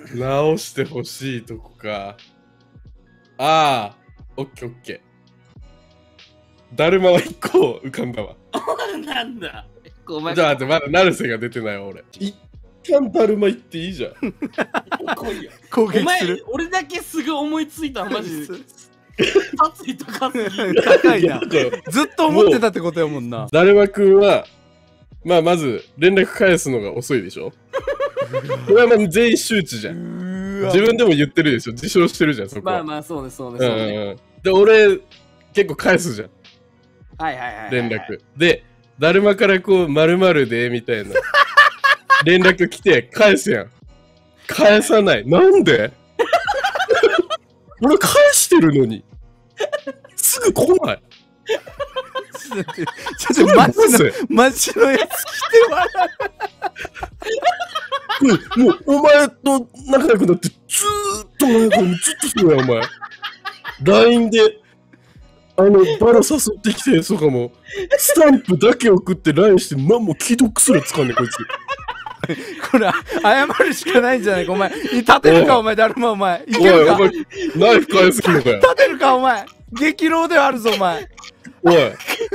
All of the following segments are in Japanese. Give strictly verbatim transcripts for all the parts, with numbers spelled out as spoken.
直してほしいとこか。ああ、オッケーオッケー。だるまは一個浮かんだわ。 なんだ。 じゃあ待って、まだ成瀬が出てないわ俺。一旦だるま言っていいじゃん。 来いよ。 攻お前撃する。 俺だけすぐ思いついたマジで。殺意高すぎ。 高いな。ずっと思ってたってことやもんな。 だるまくんは、まあまず連絡返すのが遅いでしょ。これはまあ全員周知じゃん。自分でも言ってるでしょ。自称してるじゃん、そこは。 まあまあそうですそうですそうね。 うんうん。で、俺、結構返すじゃん。 はいはいはい。 連絡。で、だるまからこう、まるまるで、みたいな。連絡来て、返すやん。返さない。なんで俺返してるのに。すぐ来ない。 ちょっとマジの、マジのやつ来て笑う。もう、お前と仲良くなって、ずーっと仲良くずっとそうや、お前。ライン で、あの、バラ誘ってきたやつとかも、スタンプだけ送って ライン して、なんも既読すらつかんねん、こいつ。 これ、謝るしかないんじゃないか、お前。立てるか、お前、だるま、お前。いけるか。 おい、お前、ナイフ返す気のかよ。 立てるか、お前。激浪ではあるぞ、お前。 おい。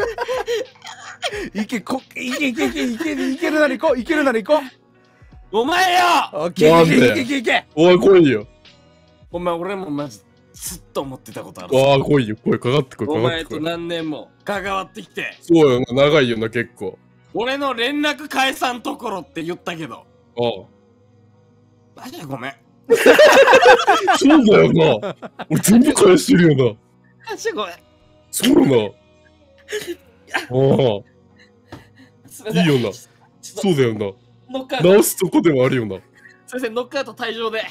いけ、こ、いけ、いけ、いけ、いけ、いけるなら行こう、いけるなら行こう。 お前よ。 オッケー、いけ、いけ、いけ、いけ。 おい、来いよ。 お前俺もマジずっと思ってたことある。 ああ、来いよ、声かかってこい、かおかってこい。 前と何年も関わってきて。 そうよな、長いよな、結構。 俺の連絡返さんところって言ったけど。 ああ。 マジでごめん。 そうだよな。俺全部返してるよな。 マジでごめん。 そうな。ああ。 すいません。 いいよな。そうだよな。 ノックアウト。 直すとこでもあるよな。 すいません、ノックアウト退場で。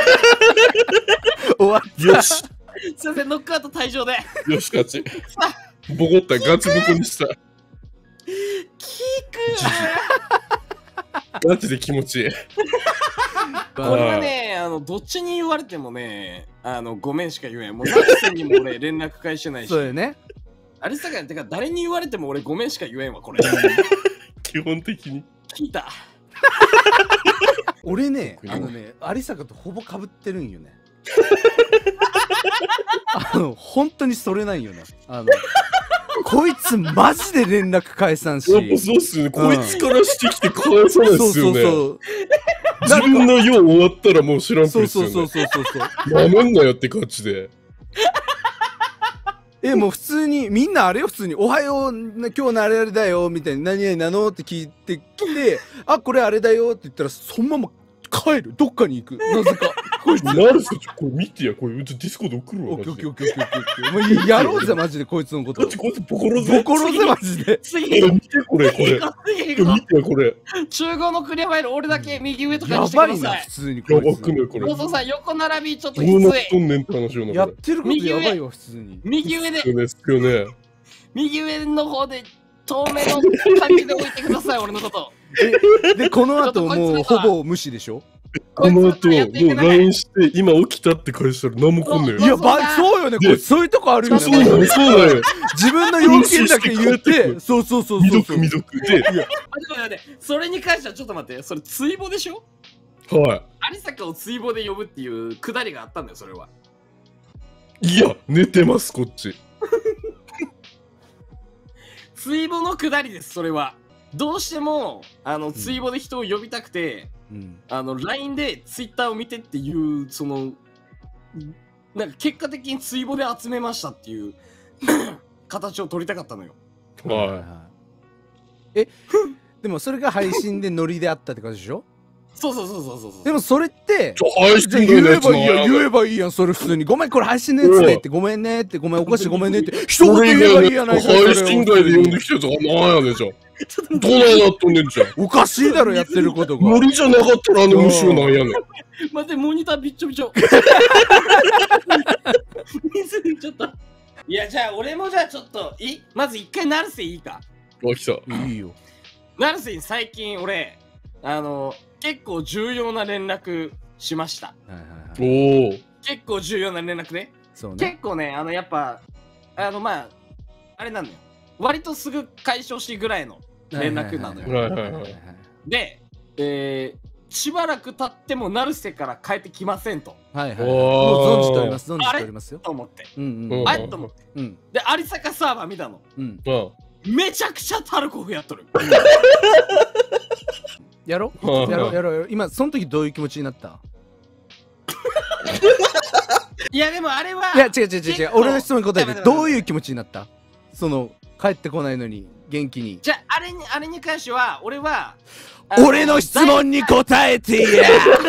終わっよし。 すいません、ノックアウト退場で。 よし、勝ち。ボコった、ガチボコにした。 キガチで気持ちいい。 ークこれはね、あの、どっちに言われてもね、あの、ごめんしか言えん。もう、ナッセンにも俺連絡返してないし。 そうよね。 あれさか、てか、誰に言われても俺ごめんしか言えんわ、これ。 基本的に。 聞いた。 俺ね、あのね、有坂とほぼ被ってるんよね。あの、本当にそれなんよね。あの、こいつマジで連絡返さんし。 やっぱそうっすよね。こいつからしてきて返さないっすよね。 そうそうそう。 自分の用終わったらもう知らんぷそうりっすよね。 そうそうそうそうそう。 なめんなよって感じで。 え、もう普通に、みんなあれよ、普通に、おはよう、な今日のあれあれだよ、みたいな、何々なのって聞いてきて、あ、これあれだよって言ったら、そのまま帰る。どっかに行く。なぜか。こいつ。 なるせ、これ見てや、これ、うちディスコード送るわ。 オッケーオッケーオッケーオッケーオッケー。もうやろうぜ、マジで、こいつのこと。 こっちこいつボコロぜ。 ボコロぜ、マジで。 次、 見てこれ、これ。 次行こ見てこれ。 う。中央のクリアファイル、俺だけ右上とかやにしてくばいな、 ださい普。通にこやばいくね、これ。 ロソさん、横並びちょっときどうなっつい。 とんねんって話よな、 やっこてることやばいわ、普通に。 右上で、 れ。ですよね。 右上の方で、透明の感じで置いてください、俺のこと。 えで、この後もうほぼ無視でしょ。 この後、もこいつやっていけうないライン して、今起きたって返したら何も来んねんよ。 いや、ばそうよね、これ、そういうとこあるよね。 そうなの、そうなのよ。 自分の要件だけ言っ無視して帰ってくて、 るそうそうそう未そうそう。 読未読で、 待って待って待って、それに関してはちょっと待って、それ追母でしょ。 は有坂を追母で呼ぶっていうくだりがあったんだよ、それは。 い。いや、寝てます、こっち。 追母のくだりです、それは。どうしても、あの、追母で人を呼びたくて、 うんあの、ライン でツイッターを見てっていう、その、なんか結果的に追母で集めましたっていう形を取りたかったのよ。 はえ、でもそれが配信でノリであったってことでしょ。 そうそうそうそうそうそう。 でもそれってい。ちょ、配じゃあ信言えばいいやん、言ええばいいやん、それ普通に。ごめん、これ配信のやつでって、ごめんねって、ごめん、おかしい、ごめんねって、一言言えばいいやないか。 配信外で呼んできたやつがなんやねんじゃん。どないなっとんねんじゃん。 おかしいだろ、やってることが。 ノリじゃなかったらあの無償なんやねん。 待って、モニターびっちょびちょ。水抜いちゃった。いや、じゃあ俺もじゃあちょっと、いまず一回成瀬いいか。 あ、来た。 いいよ。 成瀬に最近俺、あの、結構重要な連絡しました。 はいはいはい。 おお。 結構重要な連絡ね。 そうね。 結構ね、あの、やっぱ、あの、まあ、あれなのよ。割とすぐ解消してぐらいの連絡なのよ。 はいはいはい。 で、えー、 しばらく経っても成瀬から帰ってきませんと。 はいはいはい。 おーもう存じております、存じておりますよ。 と思って。 うんうん。 うんあれと思って。 うんで、有坂サーバー見たの。 うん。 うん。 めちゃくちゃタルコフやっとる。 やろううんやろうやろうやろう。今、その時どういう気持ちになった？ いや、でもあれは。 いや、違う違う違う違う。俺の質問に答えて、 待って待ってどういう気持ちになった？その、帰ってこないのに、元気に。 じゃあ、あれに、あれに関しては、俺は。 俺の質問に答えてや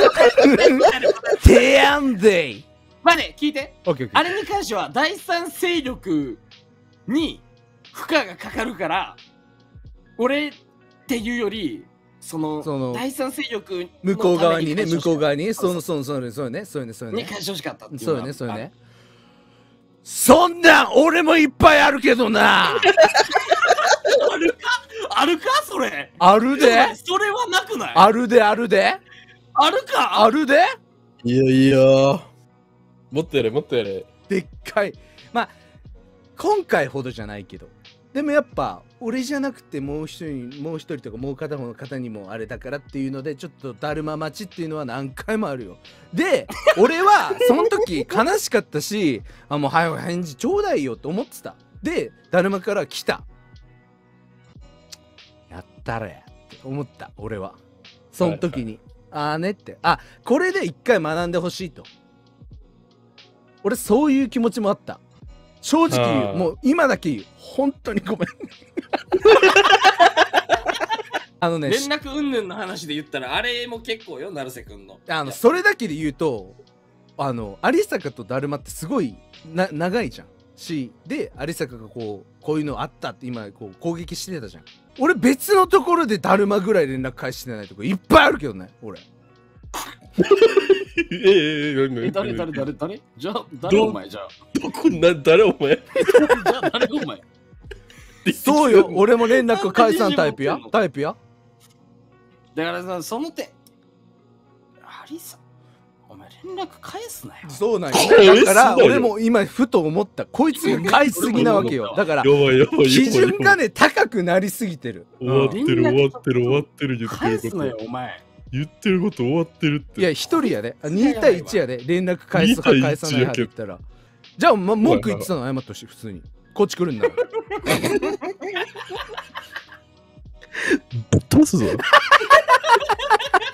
提案でまあね、聞いて。 オッケーオッケー。 あれに関しては、第三勢力に負荷がかかるから、俺っていうより、その、 その第三勢力の向こう側にね、 ため向こう側にね、 そそううそうそうそうね、そうね、そうね。 に返してほしかったっていうのがそうよね、そうよね。そんなん俺もいっぱいあるけどな。 あるかあるかそれあるでそれはなくないあるであるであるかあるでいやいや。もっとやれ、もっとやれ。 でっかい。まあ、今回ほどじゃないけど。でもやっぱ、俺じゃなくてもう一人、もう一人とかもう片方の方にもあれだからっていうので、ちょっとだるま待ちっていうのは何回もあるよ。で、俺はその時悲しかったし、あ、もう早く返事ちょうだいよって思ってた。で、だるまから来た。やったれって思った、俺は。その時に。ああねって。あ、これで一回学んでほしいと。俺そういう気持ちもあった。正直言う、 はあもう今だけ言う、本当にごめん。あのね、 連絡云々の話で言ったら、あれも結構よ、成瀬くんの。 あのそれだけで言うと、あの有坂とだるまってすごいな長いじゃんし、で有坂がこうこういうのあったって今こう攻撃してたじゃん。俺別のところでだるまぐらい連絡返してないとこいっぱいあるけどね、俺。 えええ、 え、誰誰誰誰じゃあ、誰お前じゃあ。 どこな、誰お前。 じゃあ、誰お前そうよ、俺も連絡返さんタイプやタイプや。 だからさ、その点、アリさん、お前連絡返すなよ。 そうなんよ、 えだからそうだよ俺も今ふと思った。こいつが返しすぎなわけよ。だからやばいやばい。 基準がね高くなりすぎてる。 終わってる終わってる終わってる言ってるこ返すなよ、 と。 お前。 言ってること終わってるって。 いや一人やで、に対いちやで、連絡返すに対派いち返さない派って言ったら。じゃあ、ま、文句言ってたの謝ってほしい、普通に。こっち来るんだら。 ぶっ飛ばすぞ。